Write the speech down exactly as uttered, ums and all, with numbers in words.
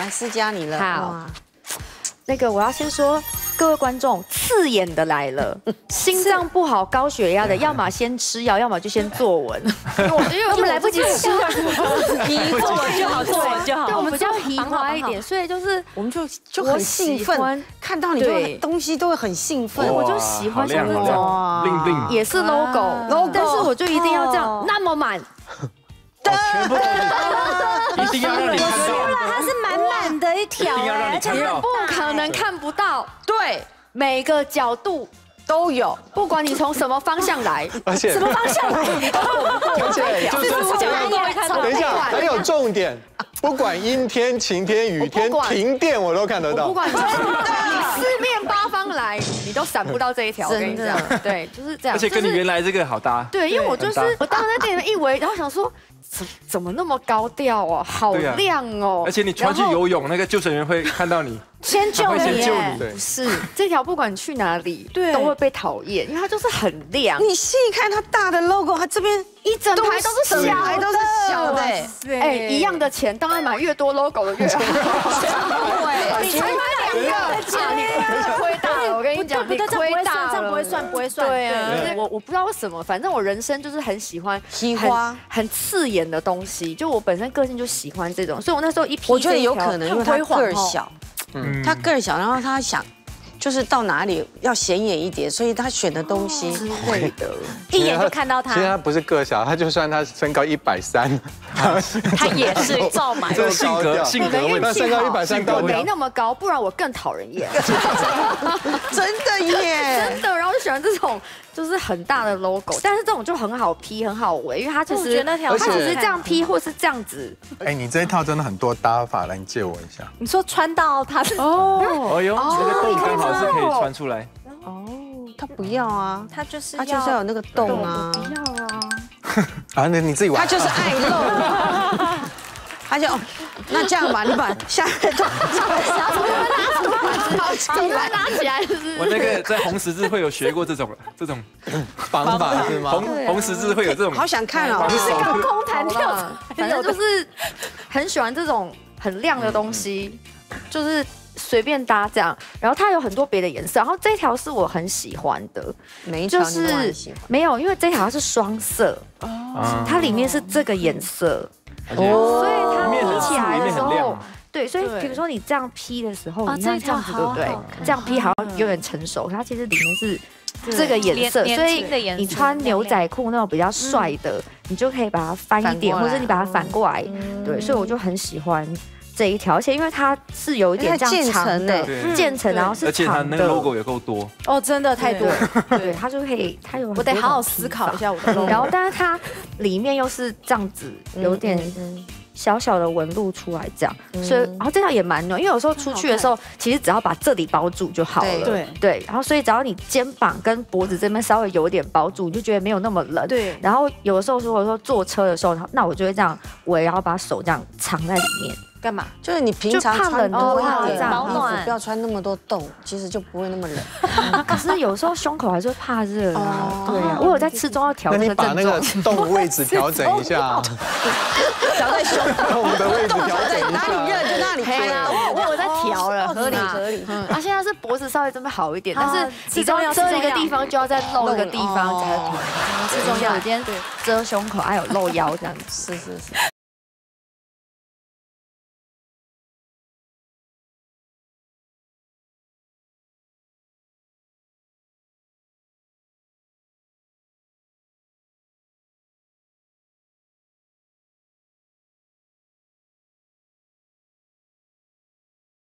来思佳你了。 好，那个我要先说，各位观众，刺眼的来了，心脏不好、高血压的，要么先吃药，要么就先坐稳。我因为我们来不及吃药， 皮坐稳就好，坐稳就好。 对，我们比较皮滑一点，所以就是我们就就很兴奋，看到你的东西都会很兴奋。 我就喜欢像这种， 令令也是 logo， 但是我就一定要这样那么满。 全部一定要让你看到， 它是满满的一条， 一定要让你看到， 不可能看不到， 对， 每个角度都有， 不管你从什么方向来， 而且什么方向来，你都而且就是等一下，还有重点，不管阴天、晴天、雨天、停电，我都看得到。 不管你四面八方来，你都闪不到这一条。我跟你讲，对，就是这样。 而且跟你原来这个好搭。 对，因为我就是我当时在店里面一围，然后想说。 怎怎么那么高调哦，好亮哦！ 而且你穿去游泳，那个救生员会看到你， 先救你， 先救你。 不是这条，不管你去哪里，都会被讨厌，因为它就是很亮。 你细看它大的 logo， 它这边一整排都是小的， 都是小的。 哎，一样的钱，当然买越多 logo 的越好。对，你才买两个，你亏大了。我跟你讲，你亏大了， 这样不会算，不会算。 对啊，我我不知道为什么，反正我人生就是很喜欢喜花， 很刺眼的东西。就我本身个性就喜欢这种，所以我那时候一批， 我觉得有可能因为他个儿小， 嗯， 他个儿小，然后他想。 就是到哪里要显眼一点，所以他选的东西之类的， 一眼就看到他。 其实他不是个小，他就算他身高一百三， 他也是照买。 这性格性格问题， 那身高一百三到没那么高，不然我更讨人厌。 真的耶， 真的。然后就喜欢这种就是很大的 logo， 但是这种就很好披，很好围，因为它其实那条它只是这样披，或是这样子。 哎，你这一套真的很多搭法，来你借我一下。 你说穿到他的哦， 哎呦，这个洞刚好是可以穿出来。 哦，他不要啊， 他就是他就是要有那个洞啊， 不要啊。 啊，那你自己玩。 他就是爱露。他就，那这样吧，你把下面都怎么拉起来？就是我那个在红十字会有学过这种这种绑法是吗？ 红红十字会有这种， 好想看哦， 是高空弹跳， 反正就是很喜欢这种很亮的东西，就是随便搭这样。然后它有很多别的颜色，然后这条是我很喜欢的， 每一条你都很喜欢。 没有，因为这条它是双色，它里面是这个颜色。 哦，所以它披起来的时候，对，所以比如说你这样披的时候，你看这样子对不对？这样披好像有点成熟，它其实里面是这个颜色，所以你穿牛仔裤那种比较帅的，你就可以把它翻一点，或者你把它反过来，对，所以我就很喜欢这一条，而且因为它是有一点这样长的渐层，然后是而且它那个 logo 有够多哦，真的太多， 对，它就可以，它有我得好好思考一下我的 logo， 然后但是它里面又是这样子，有点。小小的纹路出来，这样，所以然后这条也蛮暖，因为有时候出去的时候，其实只要把这里包住就好了。对对，然后所以只要你肩膀跟脖子这边稍微有点包住，你就觉得没有那么冷。对。然后有的时候如果说坐车的时候，那我就会这样围，然后把手这样藏在里面。 干嘛？ 就是你平常怕冷多一点， 保暖， 不要穿那么多洞，其实就不会那么冷。 可是有时候胸口还是会怕热啊。对啊，我有在吃中药调这个症状。 那你把那个洞位置调整一下， 调在胸洞的位置调整一下， 哪里热就哪里推啊。我我有在调了， 合理合理。 嗯，啊，现在是脖子稍微这边好一点，但是其中要遮一个地方就要再露一个地方才会平。吃中药，今天遮胸口还有露腰这样子。 是是是。